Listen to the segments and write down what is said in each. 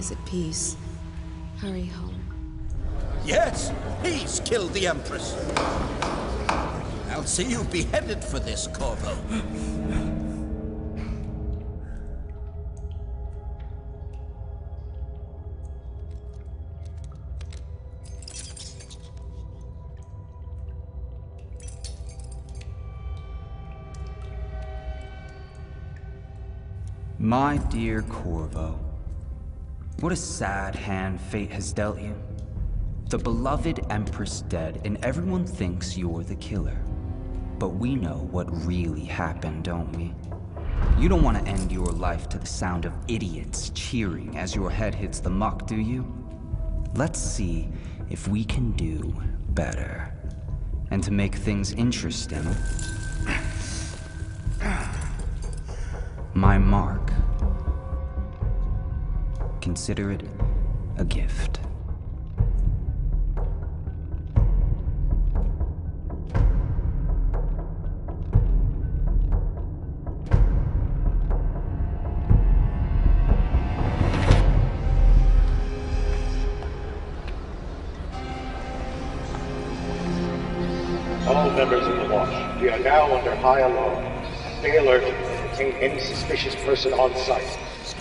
is at peace. Hurry home. Yes, he's killed the Empress. I'll see you beheaded for this, Corvo. My dear Corvo, what a sad hand fate has dealt you. The beloved Empress dead, and everyone thinks you're the killer. But we know what really happened, don't we? You don't want to end your life to the sound of idiots cheering as your head hits the muck, do you? Let's see if we can do better. And to make things interesting, my mark. Consider it a gift. All members of the watch, we are now under high alarm. Stay alert and detain any suspicious person on site.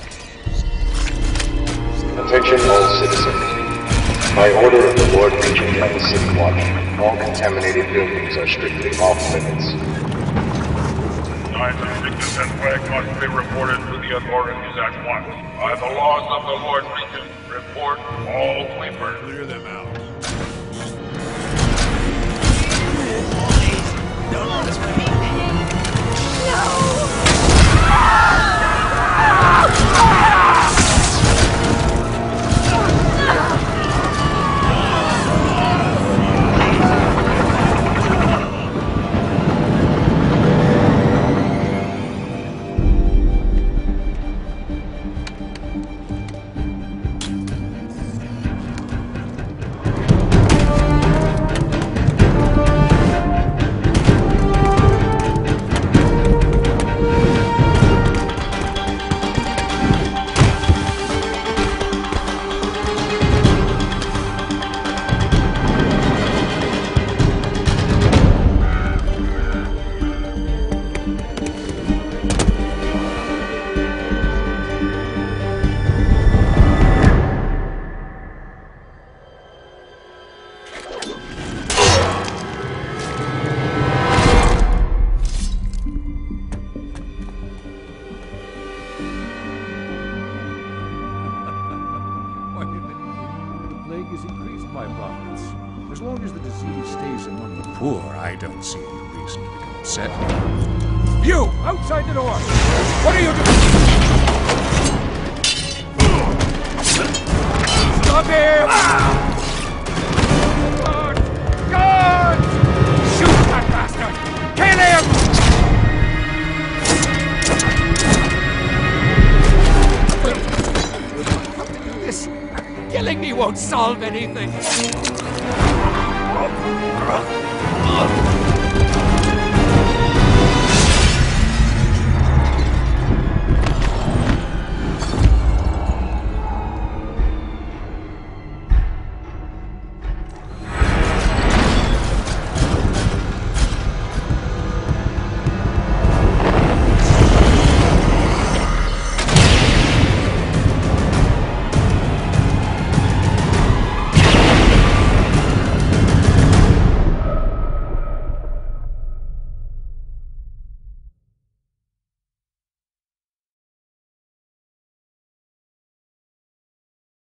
Attention all citizens. By order of the Lord Regent and the City Watch, all contaminated buildings are strictly off limits. Signs of sickness and plague must be reported to the authorities at once. By the laws of the Lord Regent, report all sleepers. Clear them out. Don't let us repeat. As long as the disease stays among the poor, I don't see any reason to become upset. You! Outside the door! What are you doing? Stop him! Guard! Guard! Shoot that bastard! Kill him! This killing me won't solve anything.